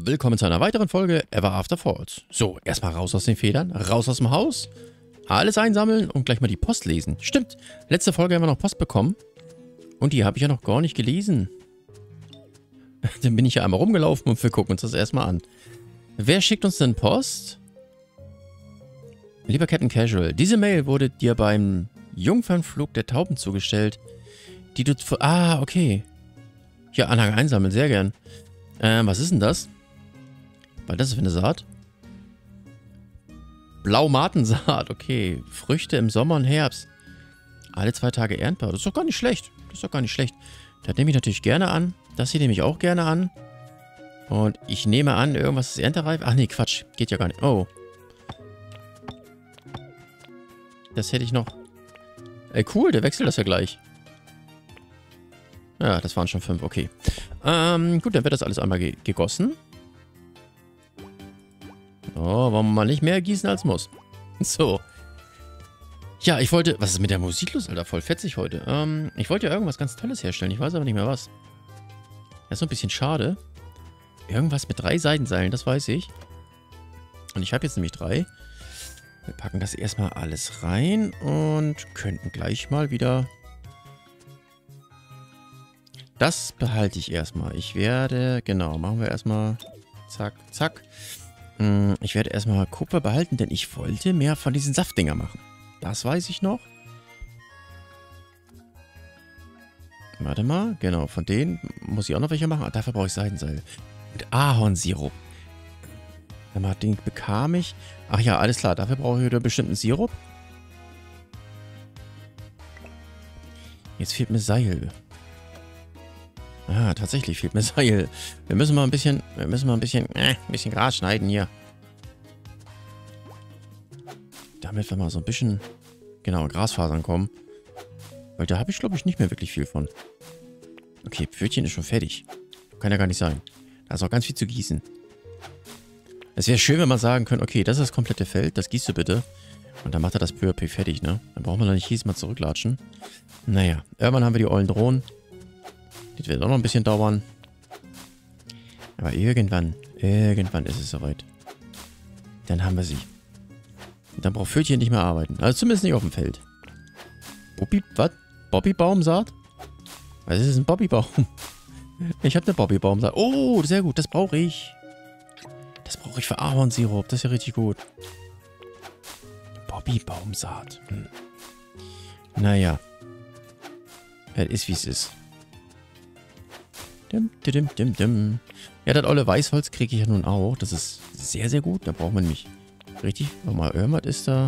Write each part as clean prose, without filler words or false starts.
willkommen zu einer weiteren Folge Ever After Falls. So, erstmal raus aus den Federn, raus aus dem Haus, alles einsammeln und gleich mal die Post lesen. Stimmt, letzte Folge haben wir noch Post bekommen und die habe ich ja noch gar nicht gelesen. Dann bin ich ja einmal rumgelaufen und wir gucken uns das erstmal an. Wer schickt uns denn Post? Lieber Captain Casual, diese Mail wurde dir beim Jungfernflug der Tauben zugestellt, die du... Ah, okay. Ja, Anhang einsammeln, sehr gern. Was ist denn das? Was ist das für eine Saat? Blaumatensaat, okay. Früchte im Sommer und Herbst. Alle 2 Tage erntbar. Das ist doch gar nicht schlecht. Das ist doch gar nicht schlecht. Das nehme ich natürlich gerne an. Das hier nehme ich auch gerne an. Und ich nehme an, irgendwas ist erntereif. Ach nee, Quatsch. Geht ja gar nicht. Oh. Das hätte ich noch... cool, der wechselt das ja gleich. Ja, das waren schon 5, okay. Gut, dann wird das alles einmal gegossen. Oh, wollen wir mal nicht mehr gießen als muss. So. Ja, ich wollte... Was ist mit der Musik los, Alter? Voll fetzig heute. Ich wollte ja irgendwas ganz Tolles herstellen. Ich weiß aber nicht mehr was. Das ist so ein bisschen schade. Irgendwas mit 3 Seitenseilen, das weiß ich. Und ich habe jetzt nämlich 3. Wir packen das erstmal alles rein und könnten gleich mal wieder... Das behalte ich erstmal. Ich werde... Genau, machen wir erstmal... Zack, zack. Ich werde erstmal Kupfer behalten, denn ich wollte mehr von diesen Saftdinger machen. Das weiß ich noch. Warte mal. Genau, von denen muss ich auch noch welche machen. Dafür brauche ich Seidenseil. Und Ahornsirup. Den bekam ich... Ach ja, alles klar. Dafür brauche ich wieder bestimmten Sirup. Jetzt fehlt mir Seil. Ah, tatsächlich fehlt mir Seil. Wir müssen mal ein bisschen Gras schneiden hier. Damit wir mal so ein bisschen, genau, Grasfasern kommen. Weil da habe ich, glaube ich, nicht mehr wirklich viel von. Okay, Pfötchen ist schon fertig. Kann ja gar nicht sein. Da ist auch ganz viel zu gießen. Es wäre schön, wenn man sagen könnte, okay, das ist das komplette Feld, das gießt du bitte. Und dann macht er das peu à peu fertig, ne? Dann braucht man da nicht jedes Mal zurücklatschen. Naja, irgendwann haben wir die ollen Drohnen. Das wird auch noch ein bisschen dauern. Aber irgendwann ist es soweit. Dann haben wir sie. Und dann braucht Pfötchen nicht mehr arbeiten. Also zumindest nicht auf dem Feld. Was? Bobbybaumsaat? Was ist ein Bobbybaum? Ich habe eine Bobbybaumsaat. Oh, sehr gut. Das brauche ich. Das brauche ich für Ahornsirup. Das ist ja richtig gut. Bobbybaumsaat. Naja. Es ist, wie es ist. Ja, das olle Weißholz kriege ich ja nun auch. Das ist sehr, sehr gut. Da braucht man nämlich richtig... Warte mal, irgendwas ist da...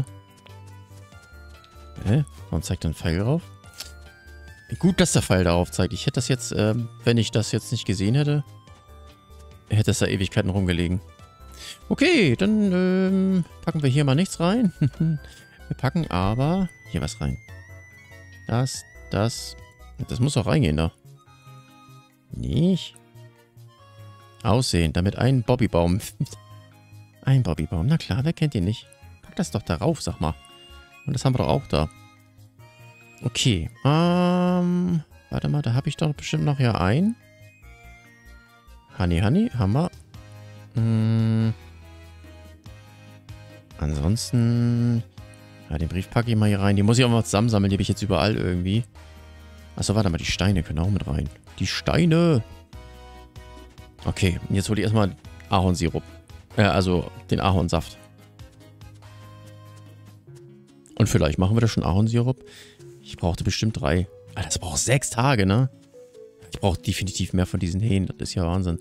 Warum zeigt da ein Pfeil drauf? Gut, dass der Pfeil darauf zeigt. Ich hätte das jetzt, wenn ich das jetzt nicht gesehen hätte, hätte es da Ewigkeiten rumgelegen. Okay, dann packen wir hier mal nichts rein. Wir packen aber hier was rein. Das muss auch reingehen da. Nicht. Aussehen, damit ein Bobbybaum. Ein Bobbybaum, na klar, wer kennt ihn nicht? Pack das doch darauf, sag mal. Und das haben wir doch auch da. Okay, warte mal, da habe ich doch bestimmt noch ja ein. Honey, haben wir. Ansonsten, ja, den Brief packe ich mal hier rein. Die muss ich auch mal zusammensammeln, die habe ich jetzt überall irgendwie. Achso, warte mal, die Steine können auch mit rein. Die Steine! Okay, jetzt hole ich erstmal Ahornsirup. Also den Ahornsaft. Und vielleicht machen wir da schon Ahornsirup. Ich brauchte bestimmt 3. Ah, das braucht 6 Tage, ne? Ich brauche definitiv mehr von diesen Hähnen. Das ist ja Wahnsinn.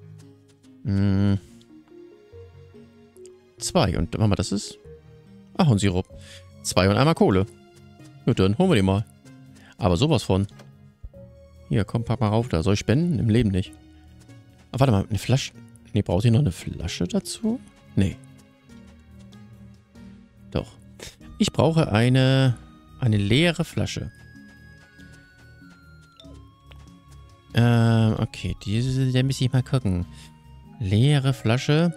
2. Und warte mal, das ist Ahornsirup. 2 und einmal Kohle. Gut, dann holen wir die mal. Aber sowas von. Hier, komm, pack mal rauf da. Soll ich spenden? Im Leben nicht. Ah, warte mal, eine Flasche. Ne, braucht ihr noch eine Flasche dazu? Nee. Doch. Ich brauche eine leere Flasche. Okay, da muss ich mal gucken. Leere Flasche.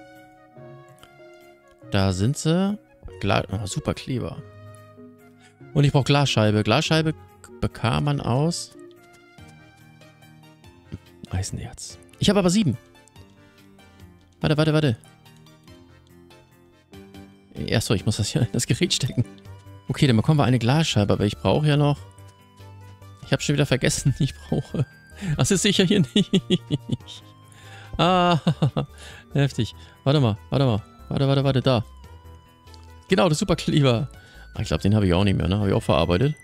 Da sind sie. Super Kleber. Und ich brauche Glasscheibe. Glasscheibe bekam man aus Eisenerz. Ich habe aber 7. Warte. Achso, ich muss das hier in das Gerät stecken. Okay, dann bekommen wir eine Glasscheibe, aber ich brauche ja noch... Ich habe schon wieder vergessen, ich brauche... Das ist sicher hier nicht. Ah, heftig. Warte mal. Warte, da. Genau, das Superkleber. Ich glaube, den habe ich auch nicht mehr, ne? Habe ich auch verarbeitet.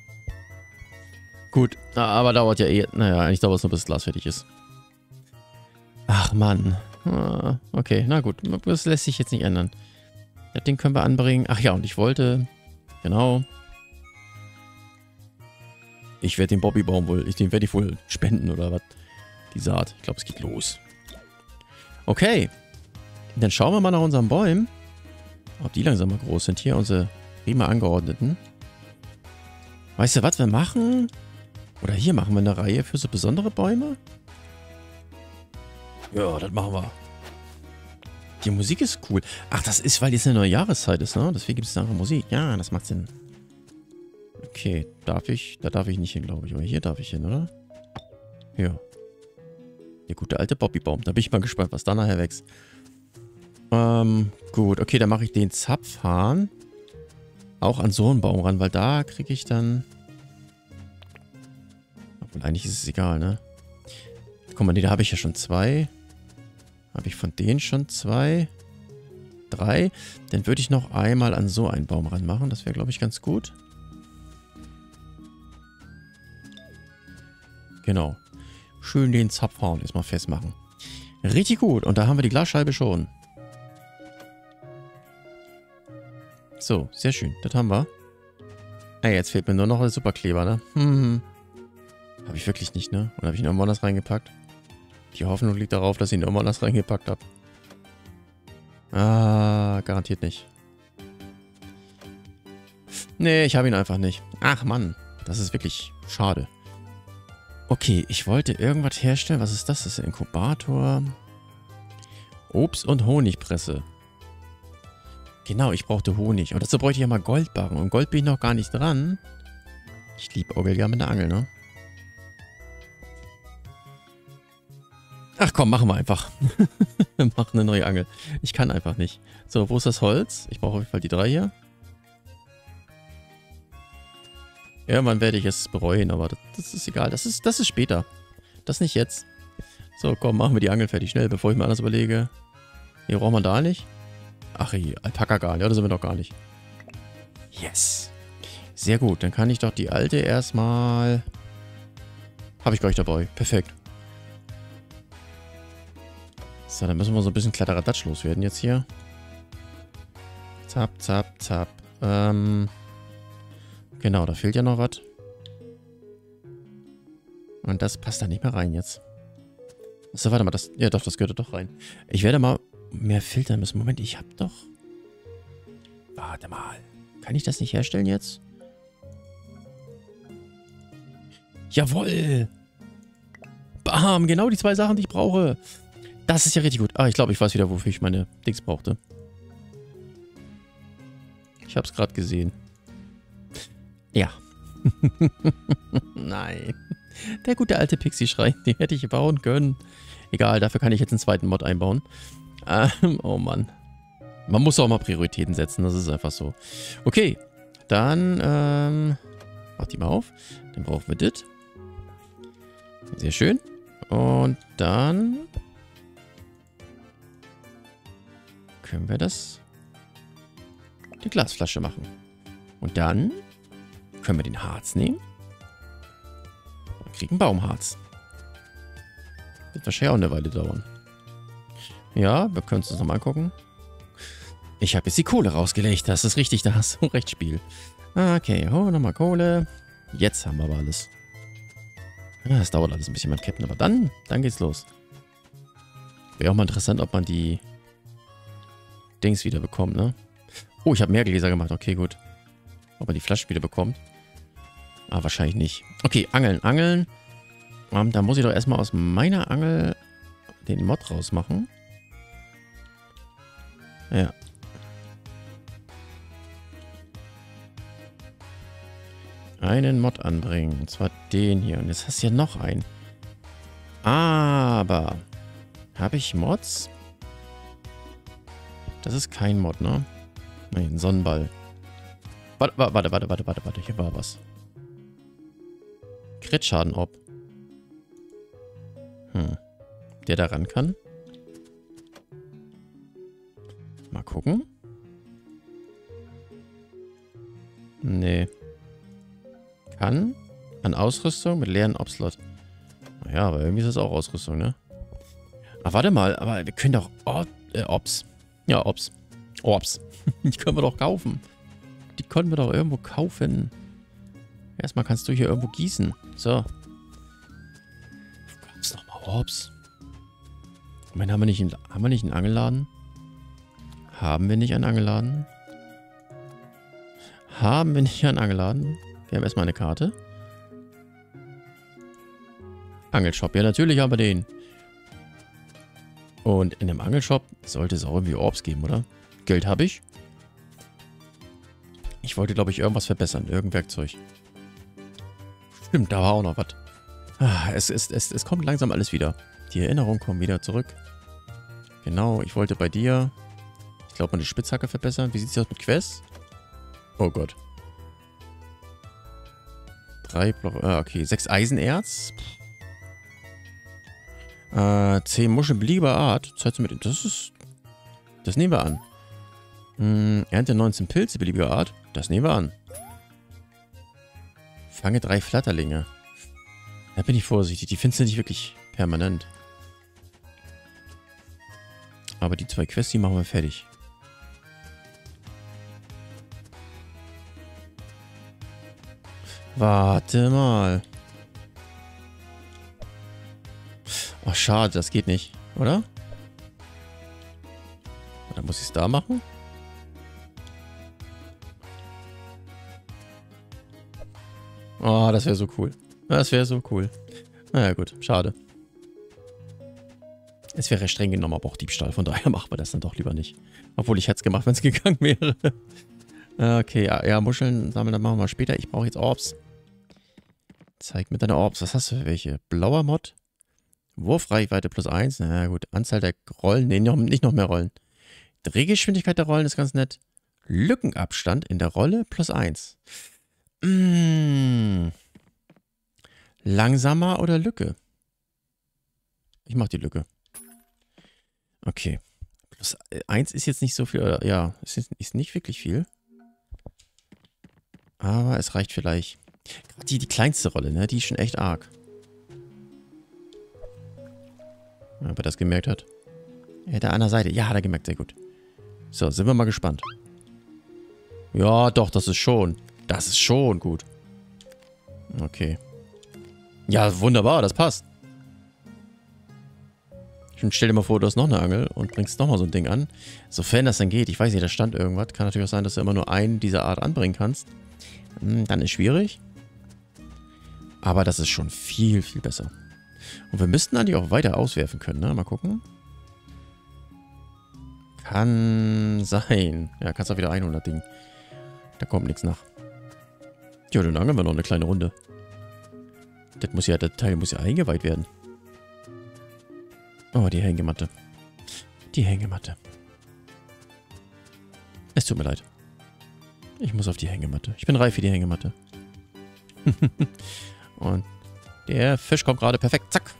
Gut, aber dauert ja eh... Naja, eigentlich dauert es nur, bis das Glas fertig ist. Ach, Mann. Okay, na gut. Das lässt sich jetzt nicht ändern. Das Ding können wir anbringen. Ach ja, und ich wollte... Genau. Ich werde den Bobbybaum wohl... Den werde ich wohl spenden oder was. Die Saat. Ich glaube, es geht los. Okay. Dann schauen wir mal nach unseren Bäumen. Ob die langsam mal groß sind. Hier unsere prima angeordneten. Weißt du, was wir machen? Oder hier machen wir eine Reihe für so besondere Bäume. Ja, das machen wir. Die Musik ist cool. Ach, das ist, weil jetzt eine neue Jahreszeit ist, ne? Deswegen gibt es andere Musik. Ja, das macht Sinn. Okay, darf ich? Da darf ich nicht hin, glaube ich. Aber hier darf ich hin, oder? Ja. Der gute alte Bobbybaum. Da bin ich mal gespannt, was da nachher wächst. Gut. Okay, dann mache ich den Zapfhahn auch an so einen Baum ran, weil da kriege ich dann... Obwohl, eigentlich ist es egal, ne? Guck mal, nee, da habe ich ja schon 2. Habe ich von denen schon 2? 3? Dann würde ich noch einmal an so einen Baum ranmachen. Das wäre, glaube ich, ganz gut. Genau. Schön den Zapfhahn erstmal festmachen. Richtig gut. Und da haben wir die Glasscheibe schon. So, sehr schön. Das haben wir. Ah, jetzt fehlt mir nur noch der Superkleber, ne? Habe ich wirklich nicht, ne? Oder habe ich ihn irgendwo anders reingepackt? Die Hoffnung liegt darauf, dass ich ihn irgendwo anders reingepackt habe. Ah, garantiert nicht. Nee, ich habe ihn einfach nicht. Ach, Mann. Das ist wirklich schade. Okay, ich wollte irgendwas herstellen. Was ist das? Das ist ein Inkubator. Obst- und Honigpresse. Genau, ich brauchte Honig. Und dazu bräuchte ich ja mal Goldbarren. Und Gold bin ich noch gar nicht dran. Ich liebäugel ja mit der Angel, ne? Ach komm, machen wir einfach. Wir machen eine neue Angel. Ich kann einfach nicht. So, wo ist das Holz? Ich brauche auf jeden Fall die 3 hier. Irgendwann werde ich es bereuen, aber das ist egal. Das ist später. Das nicht jetzt. So, komm, machen wir die Angel fertig. Schnell, bevor ich mir alles überlege. Hier braucht man da nicht. Ach, hier, Alpaka-Garn. Ja, das sind wir doch gar nicht. Yes. Sehr gut. Dann kann ich doch die alte erstmal... Habe ich gleich dabei. Perfekt. So, dann müssen wir so ein bisschen Kladderadatsch loswerden jetzt hier. Zap. Genau, da fehlt ja noch was. Und das passt da nicht mehr rein jetzt. So, warte mal, das... Ja, doch, das gehört doch rein. Ich werde mal mehr filtern müssen. Moment, ich hab doch... Warte mal. Kann ich das nicht herstellen jetzt? Jawohl! Bam! Genau die 2 Sachen, die ich brauche. Das ist ja richtig gut. Ah, ich glaube, ich weiß wieder, wofür ich meine Dings brauchte. Ich habe es gerade gesehen. Ja. Nein. Der gute alte Pixie-Schrein, den hätte ich bauen können. Egal, dafür kann ich jetzt einen zweiten Mod einbauen. Oh Mann. Man muss auch mal Prioritäten setzen, das ist einfach so. Okay, dann, mach die mal auf. Dann brauchen wir das. Sehr schön. Und dann können wir das die Glasflasche machen. Und dann können wir den Harz nehmen und kriegen Baumharz. Wird wahrscheinlich auch eine Weile dauern. Ja, wir können es uns nochmal angucken. Ich habe jetzt die Kohle rausgelegt. Das ist richtig, da hast du recht, Spiel. Okay, holen wir nochmal Kohle. Jetzt haben wir aber alles. Ja, das dauert alles ein bisschen beim Captain, aber dann geht's los. Wäre auch mal interessant, ob man die Dings wieder bekommt, ne? Oh, ich habe mehr Gläser gemacht. Okay, gut. Ob man die Flaschen wieder bekommt. Ah, wahrscheinlich nicht. Okay, Angeln. Da muss ich doch erstmal aus meiner Angel den Mod rausmachen. Ja. Einen Mod anbringen. Und zwar den hier. Und jetzt hast du ja noch einen. Aber habe ich Mods? Das ist kein Mod, ne? Nein, ein Sonnenball. Warte. Hier war was. Crit-Schaden ob. Der da ran kann? Mal gucken. Nee. Kann? An Ausrüstung mit leeren Obslot. Naja, aber irgendwie ist das auch Ausrüstung, ne? Ach, warte mal, aber wir können doch Orbs. Ja, Orbs. Orbs. Die können wir doch kaufen. Die konnten wir doch irgendwo kaufen. Erstmal kannst du hier irgendwo gießen. So. Wo gab's nochmal Orbs? Ich meine, haben wir nicht einen Angelladen? Haben wir nicht einen Angelladen? Haben wir nicht einen Angelladen? Wir haben erstmal eine Karte. Angelshop. Ja, natürlich haben wir den. Und in dem Angelshop sollte es auch irgendwie Orbs geben, oder? Geld habe ich. Ich wollte, glaube ich, irgendwas verbessern. Irgendein Werkzeug. Stimmt, da war auch noch was. Ah, es kommt langsam alles wieder. Die Erinnerungen kommen wieder zurück. Genau, ich wollte bei dir, ich glaube, meine Spitzhacke verbessern. Wie sieht es aus mit Quests? Oh Gott. 3 Block, okay. 6 Eisenerz. 10 Muscheln beliebiger Art. Das nehmen wir an. Ernte 19 Pilze beliebiger Art. Das nehmen wir an. Fange 3 Flatterlinge. Da bin ich vorsichtig. Die findest du nicht wirklich permanent. Aber die 2 Quests, die machen wir fertig. Warte mal. Oh, schade, das geht nicht, oder? Dann muss ich es da machen. Oh, das wäre so cool. Das wäre so cool. Naja, gut, schade. Es wäre streng genommen aber auch Diebstahl, von daher machen wir das dann doch lieber nicht. Obwohl ich hätte es gemacht, wenn es gegangen wäre. Okay, ja, Muscheln sammeln, dann machen wir später. Ich brauche jetzt Orbs. Zeig mir deine Orbs. Was hast du für welche? Blauer Mod? Wurfreichweite +1. Na gut. Anzahl der Rollen. Nee, nicht noch mehr Rollen. Drehgeschwindigkeit der Rollen ist ganz nett. Lückenabstand in der Rolle +1. Langsamer oder Lücke? Ich mach die Lücke. Okay. +1 ist jetzt nicht so viel. Oder, ja, es ist nicht wirklich viel. Aber es reicht vielleicht. Gerade die kleinste Rolle, ne? Die ist schon echt arg. Ob er das gemerkt hat. Ja, da an der Seite. Ja, hat er gemerkt. Sehr gut. So, sind wir mal gespannt. Ja, doch, das ist schon. Das ist schon gut. Okay. Ja, wunderbar, das passt. Und stell dir mal vor, du hast noch eine Angel und bringst nochmal so ein Ding an. Sofern das dann geht. Ich weiß nicht, da stand irgendwas. Kann natürlich auch sein, dass du immer nur einen dieser Art anbringen kannst. Dann ist schwierig. Aber das ist schon viel, viel besser. Und wir müssten eigentlich auch weiter auswerfen können, ne? Mal gucken. Kann sein. Ja, kannst auch wieder 100 Ding. Da kommt nichts nach. Ja, dann angeln wir noch eine kleine Runde. Der Teil muss ja eingeweiht werden. Oh, die Hängematte. Die Hängematte. Es tut mir leid. Ich muss auf die Hängematte. Ich bin reif für die Hängematte. Und der Fisch kommt gerade perfekt. Zack.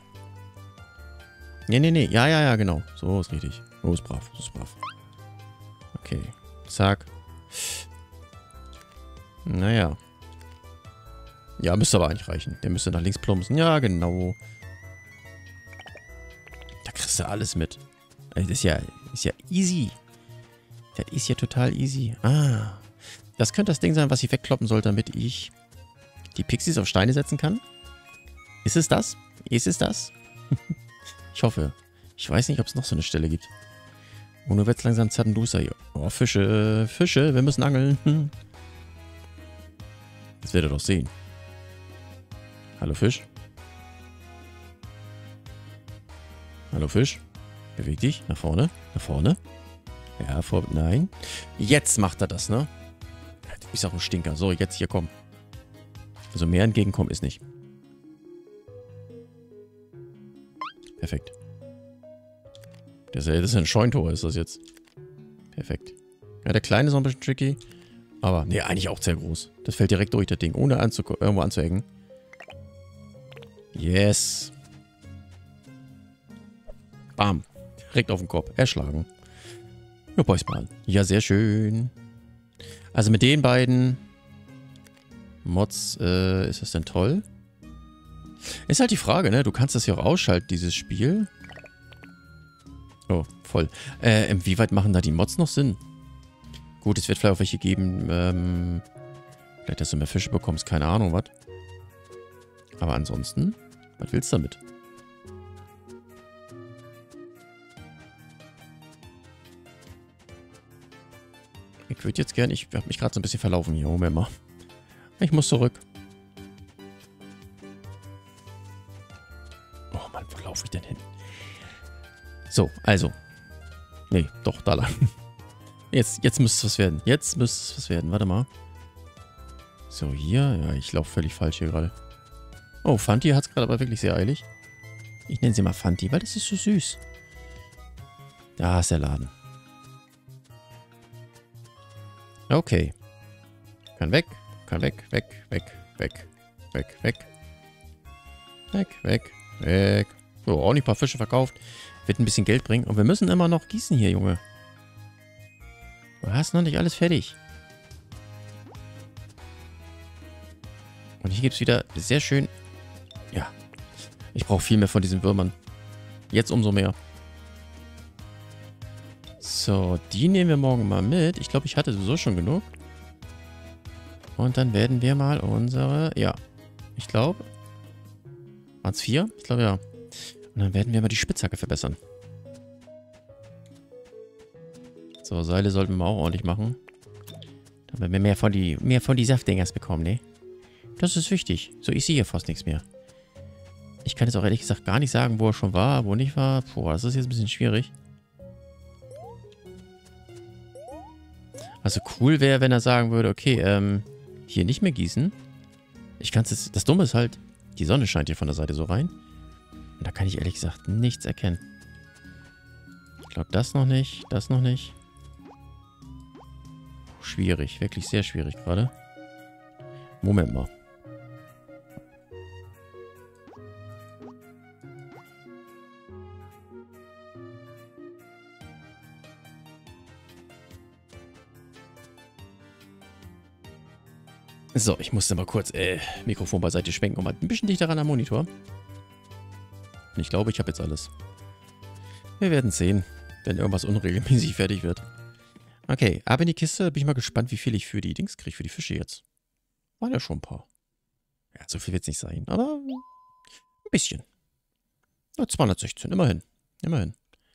Nee. Ja, genau. So ist richtig. So ist brav. So ist brav. Okay. Zack. Naja. Ja, müsste aber eigentlich reichen. Der müsste nach links plumpsen. Ja, genau. Da kriegst du alles mit. Das ist ja easy. Das ist ja total easy. Ah. Das könnte das Ding sein, was ich wegkloppen soll, damit ich die Pixies auf Steine setzen kann. Ist es das? Ist es das? Ich hoffe. Ich weiß nicht, ob es noch so eine Stelle gibt. Und nur wird es langsam Zadenduster hier. Oh, Fische. Fische. Wir müssen angeln. Das werdet ihr doch sehen. Hallo Fisch. Hallo Fisch. Beweg dich. Nach vorne. Nach vorne. Ja, nein. Jetzt macht er das, ne? Du bist auch ein Stinker. So, jetzt hier, komm. Also mehr entgegenkommen ist nicht. Perfekt. Das ist ein Scheuntor, ist das jetzt. Perfekt. Ja, der Kleine ist noch ein bisschen tricky. Aber, nee, eigentlich auch sehr groß. Das fällt direkt durch, das Ding, ohne irgendwo anzuecken. Yes. Bam. Direkt auf den Kopf. Erschlagen. Ja, boys mal. Ja, sehr schön. Also mit den beiden Mods, ist das denn toll? Ist halt die Frage, ne? Du kannst das ja auch ausschalten, dieses Spiel. Oh, voll. Inwieweit machen da die Mods noch Sinn? Gut, es wird vielleicht auch welche geben, vielleicht, dass du mehr Fische bekommst, keine Ahnung, was. Aber ansonsten, was willst du damit? Ich würde jetzt gerne, ich habe mich gerade so ein bisschen verlaufen hier, Moment mal. Ich muss zurück. Oh Mann, wo laufe ich denn hin? So, also. Nee, doch, da lang. Jetzt müsste es was werden. Jetzt müsste es was werden. Warte mal. So, hier. Ja, ich laufe völlig falsch hier gerade. Oh, Fanti hat es gerade aber wirklich sehr eilig. Ich nenne sie mal Fanti, weil das ist so süß. Da ist der Laden. Okay. Kann weg. Kann weg. Weg. Weg. Weg. Weg. Weg. Weg. Weg. Weg. So, auch nicht ein paar Fische verkauft. Wird ein bisschen Geld bringen. Und wir müssen immer noch gießen hier, Junge. Du hast noch nicht alles fertig. Und hier gibt es wieder sehr schön... Ja. Ich brauche viel mehr von diesen Würmern. Jetzt umso mehr. So, die nehmen wir morgen mal mit. Ich glaube, ich hatte sowieso schon genug. Und dann werden wir mal unsere... Ja. Ich glaube... Waren es 4? Ich glaube, ja. Und dann werden wir mal die Spitzhacke verbessern. So, Seile sollten wir auch ordentlich machen. Damit wir mehr von die Saftdingers bekommen, ne? Das ist wichtig. So, ich sehe hier fast nichts mehr. Ich kann jetzt auch ehrlich gesagt gar nicht sagen, wo er schon war, wo nicht war. Boah, das ist jetzt ein bisschen schwierig. Also cool wäre, wenn er sagen würde, okay, hier nicht mehr gießen. Ich kann es jetzt... Das Dumme ist halt, die Sonne scheint hier von der Seite so rein. Und da kann ich ehrlich gesagt nichts erkennen. Ich glaube, das noch nicht, das noch nicht. Schwierig, wirklich sehr schwierig gerade. Moment mal. So, ich musste mal kurz Mikrofon beiseite schwenken und mal ein bisschen dichter ran am Monitor. Und ich glaube, ich habe jetzt alles. Wir werden sehen, wenn irgendwas unregelmäßig fertig wird. Okay, ab in die Kiste. Bin ich mal gespannt, wie viel ich für die Dings kriege, für die Fische jetzt. Waren ja schon ein paar. Ja, so viel wird es nicht sein, aber ein bisschen. Ja, 216, immerhin. Immerhin.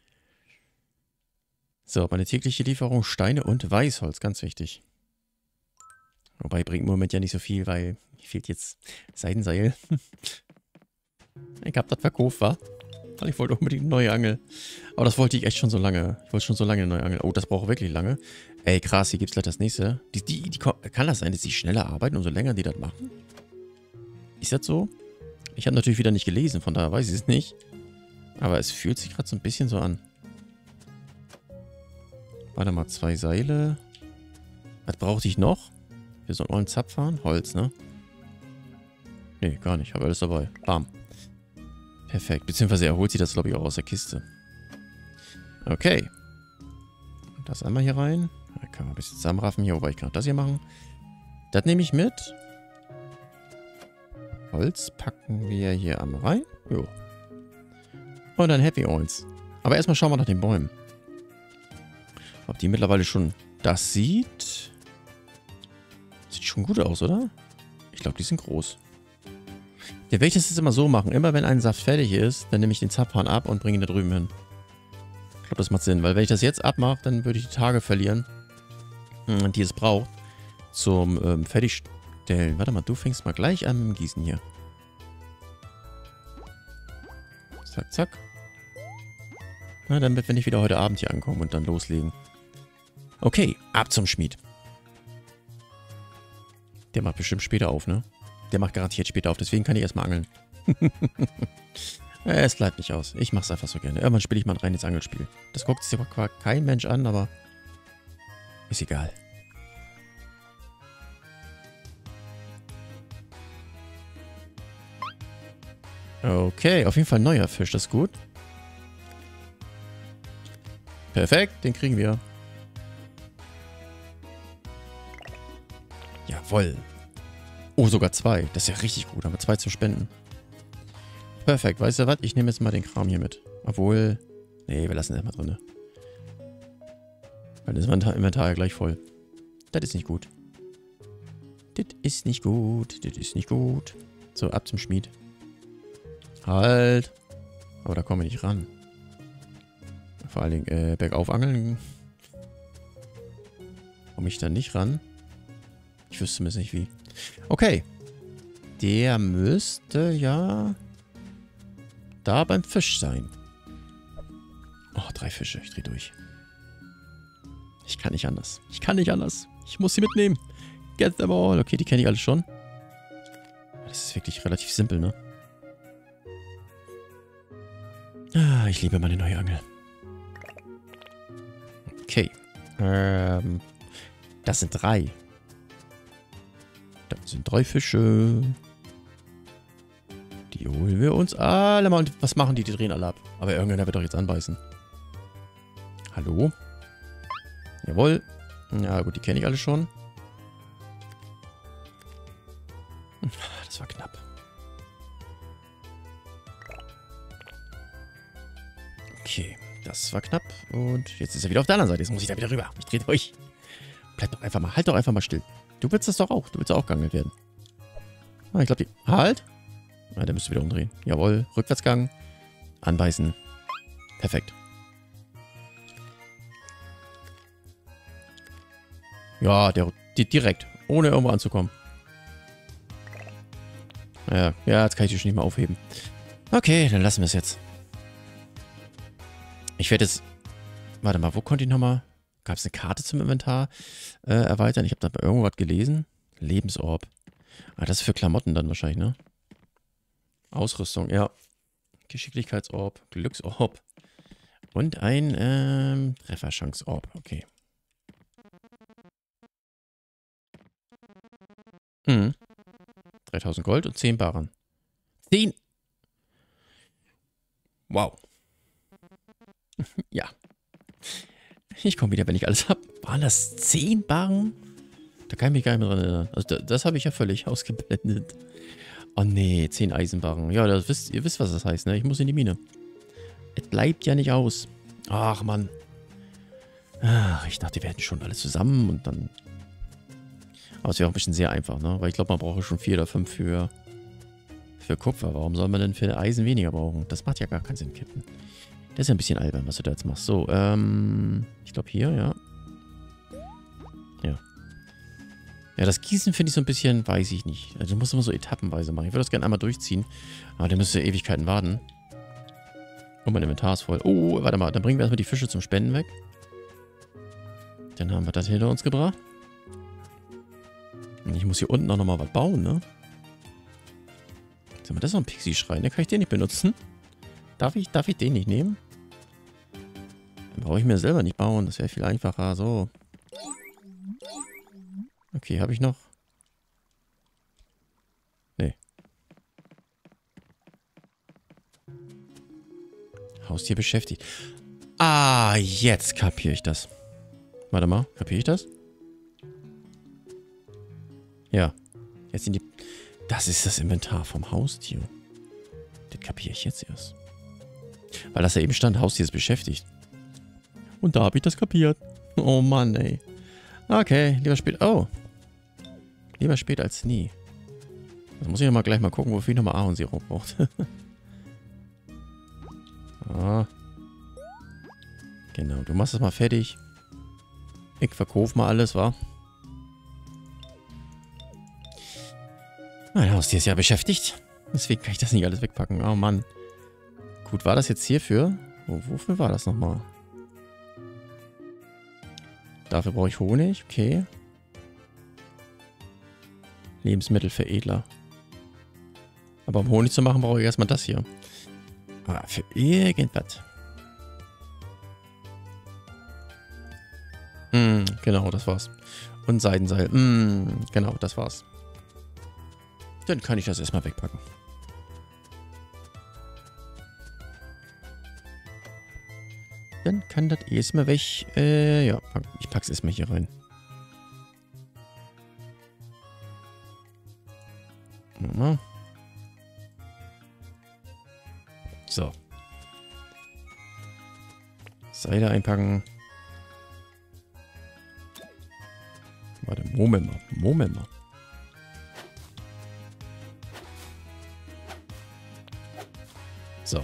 So, meine tägliche Lieferung Steine und Weißholz, ganz wichtig. Wobei, bringt im Moment ja nicht so viel, weil mir fehlt jetzt Seidenseil. Ich hab das verkauft, wa? Weil ich wollte unbedingt eine neue Angel. Aber das wollte ich echt schon so lange. Ich wollte schon so lange eine neue Angel. Oh, das braucht wirklich lange. Ey, krass, hier gibt's gleich das nächste. Kann das sein, dass die schneller arbeiten, umso länger die das machen? Ist das so? Ich habe natürlich wieder nicht gelesen, von daher weiß ich es nicht. Aber es fühlt sich gerade so ein bisschen so an. Warte mal, 2 Seile. Was brauchte ich noch? Wir sollen einen Zapf fahren? Holz, ne? Nee, gar nicht. Habe alles dabei. Bam. Perfekt. Beziehungsweise er holt sich das, glaube ich, auch aus der Kiste. Okay. Das einmal hier rein. Da können wir ein bisschen zusammenraffen hier, wobei ich kann auch das hier machen. Das nehme ich mit. Holz packen wir hier einmal rein. Jo. Und dann Happy Oils. Aber erstmal schauen wir nach den Bäumen. Ob die mittlerweile schon das sieht. Sieht schon gut aus, oder? Ich glaube, die sind groß. Ja, werde ich das jetzt immer so machen. Immer wenn ein Saft fertig ist, dann nehme ich den Zapfhahn ab und bringe ihn da drüben hin. Ich glaube, das macht Sinn, weil wenn ich das jetzt abmache, dann würde ich die Tage verlieren, die es braucht, zum Fertigstellen. Warte mal, du fängst mal gleich an mit dem Gießen hier. Zack, zack. Na, dann wird wir nicht wieder heute Abend hier ankommen und dann loslegen. Okay, ab zum Schmied. Der macht bestimmt später auf, ne? Der macht garantiert später auf, deswegen kann ich erstmal angeln. Es bleibt nicht aus. Ich mach's einfach so gerne. Irgendwann spiele ich mal ein reines Angelspiel. Das guckt sich aber kein Mensch an, aber Ist egal. Okay, auf jeden Fall ein neuer Fisch, das ist gut. Perfekt, den kriegen wir. Jawohl. Oh, sogar 2. Das ist ja richtig gut, aber 2 zu spenden. Perfekt, weißt du was? Ich nehme jetzt mal den Kram hier mit. Obwohl... Nee, wir lassen es mal drin. Weil das Inventar ja gleich voll. Das ist nicht gut. Das ist nicht gut. Das ist nicht gut. So, ab zum Schmied. Halt. Aber da kommen wir nicht ran. Vor allen Dingen bergauf angeln. Komme ich da nicht ran? Ich wüsste zumindest nicht wie. Okay. Der müsste ja da beim Fisch sein. Oh, 3 Fische. Ich dreh durch. Ich kann nicht anders. Ich kann nicht anders. Ich muss sie mitnehmen. Get them all. Okay, die kenne ich alle schon. Das ist wirklich relativ simpel, ne? Ah, ich liebe meine neue Angel. Okay. Das sind 3. Das sind 3 Fische. Die holen wir uns alle mal. Und was machen die? Die drehen alle ab. Aber irgendeiner wird doch jetzt anbeißen. Hallo? Jawohl. Ja gut, die kenne ich alle schon. Das war knapp. Okay, das war knapp. Und jetzt ist er wieder auf der anderen Seite. Jetzt muss ich da wieder rüber. Ich drehe durch. Bleib doch einfach mal. Halt doch einfach mal still. Du willst das doch auch. Du willst auch geangelt werden. Ah, ich glaube, die... Halt! Ah, der müsste wieder umdrehen. Jawohl. Rückwärtsgang. Anbeißen. Perfekt. Ja, direkt. Ohne irgendwo anzukommen. Ja, jetzt kann ich die schon nicht mehr aufheben. Okay, dann lassen wir es jetzt. Ich werde jetzt... Warte mal, wo konnte ich nochmal... Gab es eine Karte zum Inventar erweitern? Ich habe da irgendwo was gelesen. Lebensorb. Ah, das ist für Klamotten dann wahrscheinlich, ne? Ausrüstung, ja. Geschicklichkeitsorb, Glücksorb. Und ein Trefferchanceorb. Okay. 3000 Gold und 10 Barren. 10! Wow. Ja. Ich komme wieder, wenn ich alles habe. Waren das 10 Barren? Da kann ich mich gar nicht mehr dran erinnern. Also das habe ich ja völlig ausgeblendet. Oh nee, 10 Eisenbarren. Ja, ihr wisst, was das heißt, ne? Ich muss in die Mine. Es bleibt ja nicht aus. Ach, Mann. Ach, ich dachte, wir hätten schon alles zusammen und dann... Aber es wäre auch ein bisschen sehr einfach, ne? Weil ich glaube, man braucht schon 4 oder 5 für Kupfer. Warum soll man denn für Eisen weniger brauchen? Das macht ja gar keinen Sinn, Kippen. Das ist ja ein bisschen albern, was du da jetzt machst. So, ich glaube hier, ja. Ja. Ja, das Gießen finde ich so ein bisschen, weiß ich nicht. Also, du musst immer so etappenweise machen. Ich würde das gerne einmal durchziehen. Aber dann müsste Ewigkeiten warten. Oh, mein Inventar ist voll. Oh, warte mal. Dann bringen wir erstmal die Fische zum Spenden weg. Dann haben wir das hinter uns gebracht. Und ich muss hier unten auch nochmal was bauen, ne? Sag mal, das ist noch ein Pixie-Schrein. Ne? Kann ich den nicht benutzen? Darf ich den nicht nehmen? Dann brauche ich mir selber nicht bauen. Das wäre viel einfacher. So. Okay, habe ich noch? Nee. Haustier beschäftigt. Ah, jetzt kapiere ich das. Warte mal, kapiere ich das? Ja. Jetzt sind die... Das ist das Inventar vom Haustier. Das kapiere ich jetzt erst. Weil das ja eben stand, Haustier ist beschäftigt. Und da habe ich das kapiert. Oh Mann, ey. Okay, lieber spät... Oh. Lieber spät als nie. Jetzt muss ich nochmal gleich mal gucken, wofür ich nochmal Ahornsirup braucht. Ah. Genau, du machst das mal fertig. Ich verkaufe mal alles, wa? Mein Haustier ist ja beschäftigt. Deswegen kann ich das nicht alles wegpacken. Oh Mann. Gut, war das jetzt hierfür? Wofür war das nochmal? Dafür brauche ich Honig. Okay. Lebensmittelveredler. Aber um Honig zu machen, brauche ich erstmal das hier. Aber für irgendwas. Genau, das war's. Und Seidenseil. Genau, das war's. Dann kann ich das erstmal wegpacken. Dann kann das erstmal weg. Ja, ich pack's erstmal hier rein. So. Seide einpacken. Warte, Moment mal. So.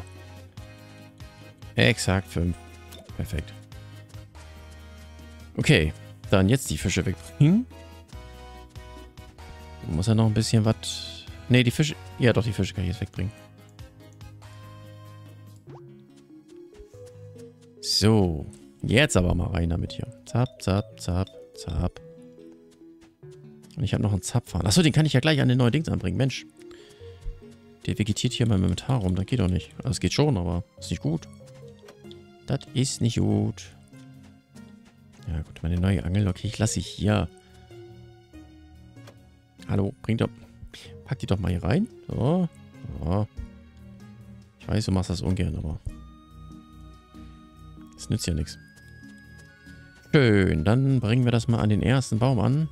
Exakt 5. Perfekt. Okay, dann jetzt die Fische wegbringen. Muss er noch ein bisschen was... Ne, die Fische... Ja, doch, die Fische kann ich jetzt wegbringen. So. Jetzt aber mal rein damit hier. Zap, zap, zap, zap. Und ich habe noch einen Zapfhahn. Achso, den kann ich ja gleich an den neuen Dings anbringen. Mensch. Der vegetiert hier mal mit Haar rum. Das geht doch nicht. Also, es geht schon, aber ist nicht gut. Das ist nicht gut. Ja gut, meine neue Angel. Okay, ich lasse sie hier. Hallo, bring doch... Pack die doch mal hier rein. So. So. Ich weiß, du machst das ungern, aber... Das nützt ja nichts. Schön, dann bringen wir das mal an den ersten Baum an.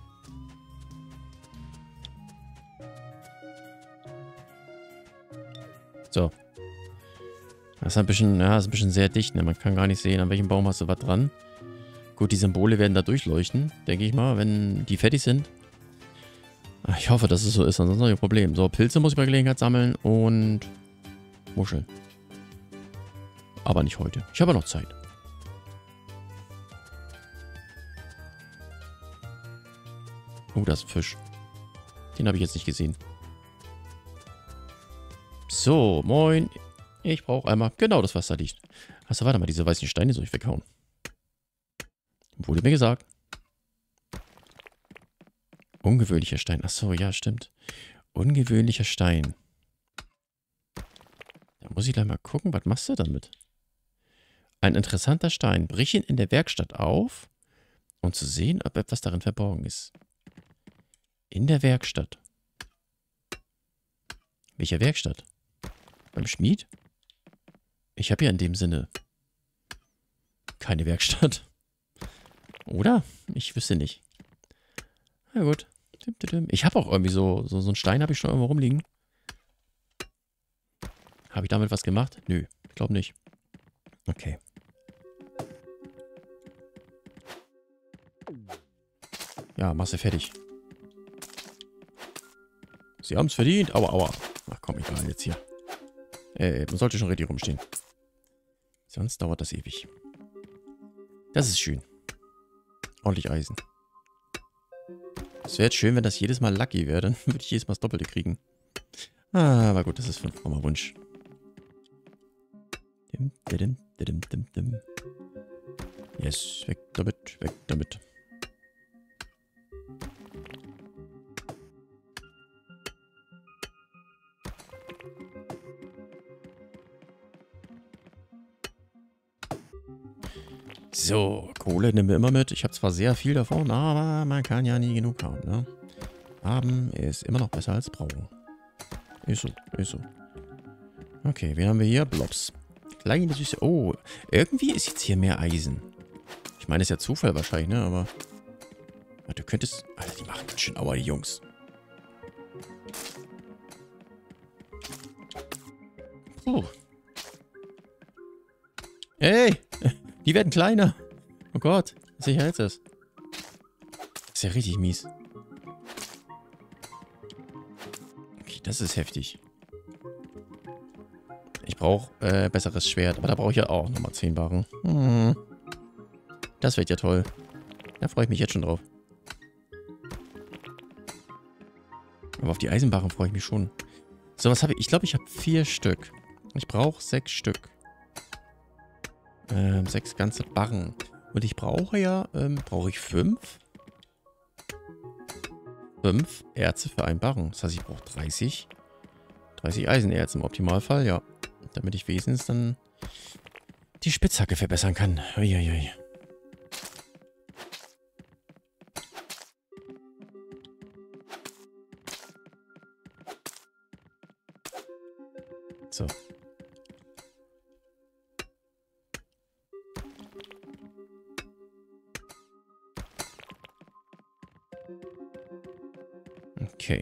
So. Das ist ein bisschen, ja, ist ein bisschen sehr dicht, ne? Man kann gar nicht sehen, an welchem Baum hast du was dran. Gut, die Symbole werden da durchleuchten, denke ich mal, wenn die fertig sind. Ich hoffe, dass es so ist, ansonsten habe ich ein Problem. So, Pilze muss ich bei Gelegenheit sammeln und Muscheln. Aber nicht heute. Ich habe noch Zeit. Oh, das ist ein Fisch. Den habe ich jetzt nicht gesehen. So, moin. Ich brauche einmal genau das, was da liegt. Achso, warte mal, diese weißen Steine soll ich weghauen. Wurde mir gesagt. Ungewöhnlicher Stein. Achso, ja, stimmt. Ungewöhnlicher Stein. Da muss ich gleich mal gucken, was machst du damit? Ein interessanter Stein. Brich ihn in der Werkstatt auf, um zu sehen, ob etwas darin verborgen ist. In der Werkstatt. Welcher Werkstatt? Beim Schmied? Ich habe ja in dem Sinne keine Werkstatt. Oder? Ich wüsste nicht. Na gut. Ich habe auch irgendwie so einen Stein habe ich schon irgendwo rumliegen. Habe ich damit was gemacht? Nö, ich glaube nicht. Okay. Ja, machst du fertig. Sie haben es verdient. Aua, aua. Ach komm, egal jetzt hier. Man sollte schon richtig rumstehen. Sonst dauert das ewig. Das ist schön. Ordentlich Eisen. Es wäre jetzt schön, wenn das jedes Mal lucky wäre. Dann würde ich jedes Mal das Doppelte kriegen. Ah, aber gut, das ist von Frommer Wunsch. Yes, weg damit, weg damit. So, Kohle nehmen wir immer mit. Ich habe zwar sehr viel davon, aber man kann ja nie genug haben, ne? Haben ist immer noch besser als brauchen. Ist so, ist so. Okay, wen haben wir hier? Blobs. Kleine Süße. Oh, irgendwie ist jetzt hier mehr Eisen. Ich meine, ist ja Zufall wahrscheinlich, ne? Aber... Du könntest... Alter, die machen ganz schön Aua, die Jungs. Puh. Hey! Die werden kleiner. Oh Gott, was sicher jetzt ist. Das ist ja richtig mies. Okay, das ist heftig. Ich brauche besseres Schwert, aber da brauche ich ja auch nochmal 10 Barren. Das wird ja toll. Da freue ich mich jetzt schon drauf. Aber auf die Eisenbarren freue ich mich schon. So, was habe ich? Ich glaube, ich habe 4 Stück. Ich brauche 6 Stück. 6 ganze Barren. Und ich brauche ja, brauche ich 5? 5 Erze für einen Barren. Das heißt, ich brauche 30 Eisenerz im Optimalfall, ja. Damit ich wenigstens dann die Spitzhacke verbessern kann. Uiuiui. So. Okay.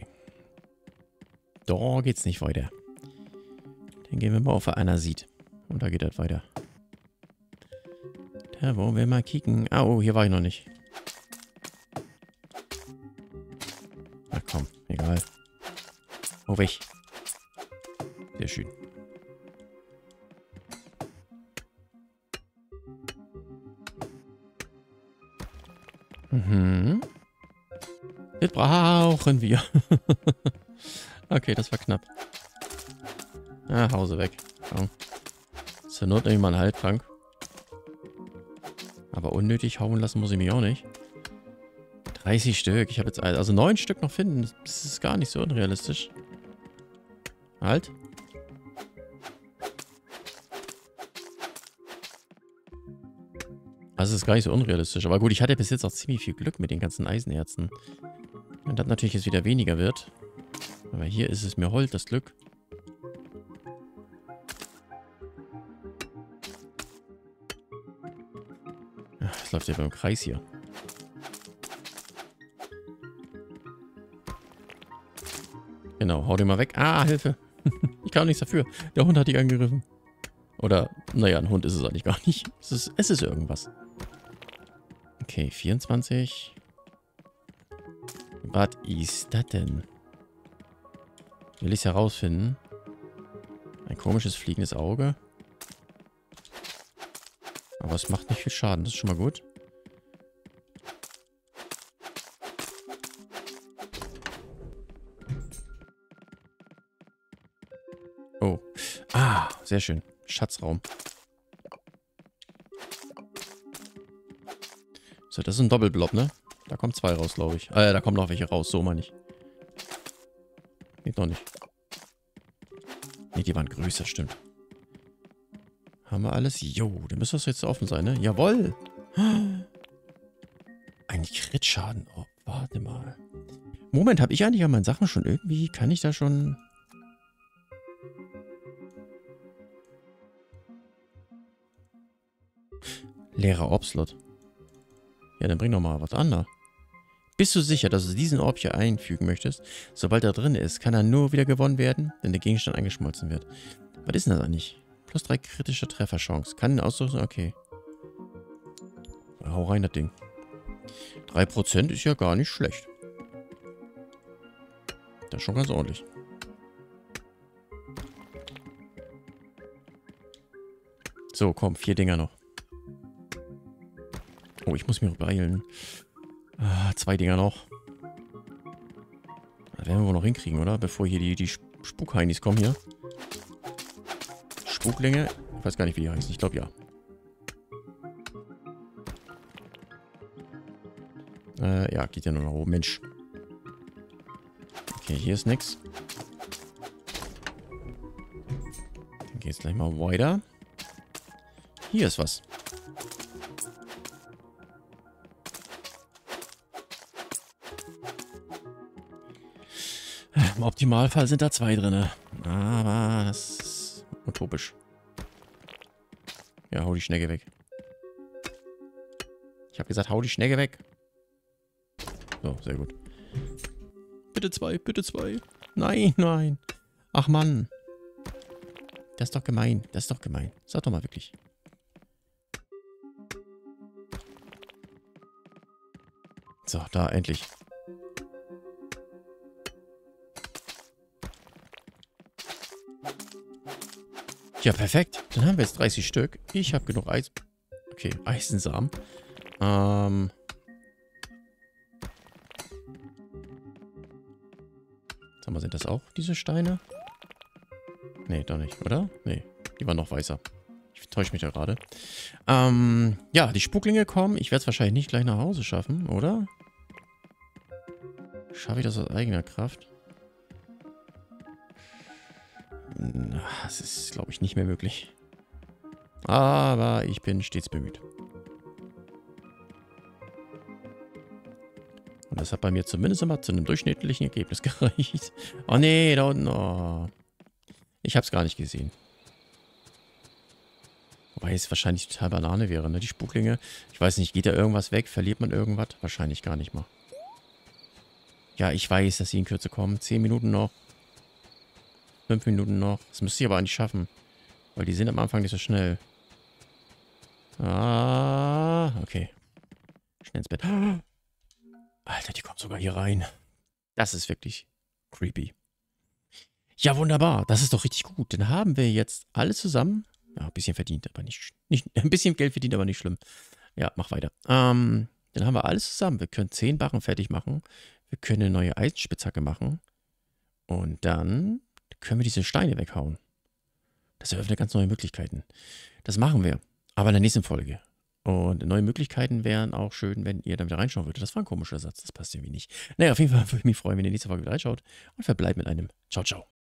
Da geht's nicht weiter. Dann gehen wir mal auf, wo einer sieht. Und da geht das weiter. Da wollen wir mal kicken. Ah, oh, hier war ich noch nicht. Na komm, egal. Oh, weg. Sehr schön. Mhm. Das brauchen wir. Okay, das war knapp. Ah, Hause weg. Komm. Zur Not nehme ich mal einen Heiltrank. Aber unnötig hauen lassen muss ich mich auch nicht. 30 Stück. Ich habe jetzt also 9 Stück noch finden. Das ist gar nicht so unrealistisch. Halt. Also es ist gar nicht so unrealistisch. Aber gut, ich hatte bis jetzt auch ziemlich viel Glück mit den ganzen Eisenerzen. Wenn das natürlich jetzt wieder weniger wird. Aber hier ist es mir hold, das Glück. Es läuft ja beim Kreis hier. Genau, hau den mal weg. Ah, Hilfe. Ich kann auch nichts dafür. Der Hund hat dich angegriffen. Oder, naja, ein Hund ist es eigentlich gar nicht. Es ist irgendwas. Okay, 24. Was ist das denn? Will ich es herausfinden? Ein komisches fliegendes Auge. Aber es macht nicht viel Schaden. Das ist schon mal gut. Oh. Ah, sehr schön. Schatzraum. So, das ist ein Doppelblob, ne? Da kommen 2 raus, glaube ich. Da kommen noch welche raus. So meine ich. Geht noch nicht. Ne, die waren größer, stimmt. Haben wir alles? Jo, dann müsste das jetzt offen sein, ne? Jawohl! Ein Crit-Schaden. Oh, warte mal. Moment, habe ich eigentlich an meinen Sachen schon irgendwie... Kann ich da schon... Leerer Orb-Slot. Ja, dann bring doch mal was an da. Bist du sicher, dass du diesen Orb hier einfügen möchtest? Sobald er drin ist, kann er nur wieder gewonnen werden, wenn der Gegenstand eingeschmolzen wird. Was ist denn das eigentlich? Plus 3 kritische Trefferchance. Kann ihn ausdrücken? Okay. Hau rein, das Ding. 3% ist ja gar nicht schlecht. Das ist schon ganz ordentlich. So, komm, 4 Dinger noch. Oh, ich muss mich beeilen. 2 Dinger noch. Das werden wir wohl noch hinkriegen, oder? Bevor hier die Spukheinis kommen hier. Spuklinge. Ich weiß gar nicht, wie die heißen. Ich glaube, ja. Ja, geht ja nur nach oben. Mensch. Okay, hier ist nix. Dann geht's gleich mal weiter. Hier ist was. Im Optimalfall sind da 2 drin. Aber das ist utopisch. Ja, hau die Schnecke weg. Ich habe gesagt, hau die Schnecke weg. So, sehr gut. Bitte 2, bitte 2. Nein, nein. Ach Mann. Das ist doch gemein. Das ist doch gemein. Sag doch mal wirklich. So, da endlich. Ja, perfekt. Dann haben wir jetzt 30 Stück. Ich habe genug Eis. Okay, Eisensamen. Sag mal, sind das auch diese Steine? Nee, doch nicht, oder? Nee, die waren noch weißer. Ich täusche mich da gerade. Ja, die Spuklinge kommen. Ich werde es wahrscheinlich nicht gleich nach Hause schaffen, oder? Schaffe ich das aus eigener Kraft? Das ist, glaube ich, nicht mehr möglich. Aber ich bin stets bemüht. Und das hat bei mir zumindest immer zu einem durchschnittlichen Ergebnis gereicht. Oh nee, da unten. Oh. Ich habe es gar nicht gesehen. Wobei es wahrscheinlich total Banane wäre, ne? Die Spuklinge. Ich weiß nicht, geht da irgendwas weg? Verliert man irgendwas? Wahrscheinlich gar nicht mal. Ja, ich weiß, dass sie in Kürze kommen. 10 Minuten noch. 5 Minuten noch. Das müsste ich aber eigentlich schaffen. Weil die sind am Anfang nicht so schnell. Ah, okay. Schnell ins Bett. Alter, die kommt sogar hier rein. Das ist wirklich creepy. Ja, wunderbar. Das ist doch richtig gut. Dann haben wir jetzt alles zusammen. Ja, ein bisschen verdient, aber nicht ein bisschen Geld verdient, aber nicht schlimm. Ja, mach weiter. Dann haben wir alles zusammen. Wir können 10 Barren fertig machen. Wir können eine neue Eisenspitzhacke machen. Und dann können wir diese Steine weghauen. Das eröffnet ganz neue Möglichkeiten. Das machen wir. Aber in der nächsten Folge. Und neue Möglichkeiten wären auch schön, wenn ihr da wieder reinschauen würdet. Das war ein komischer Satz. Das passt irgendwie nicht. Naja, auf jeden Fall würde ich mich freuen, wenn ihr in die nächste Folge wieder reinschaut. Und verbleibt mit einem Ciao, ciao.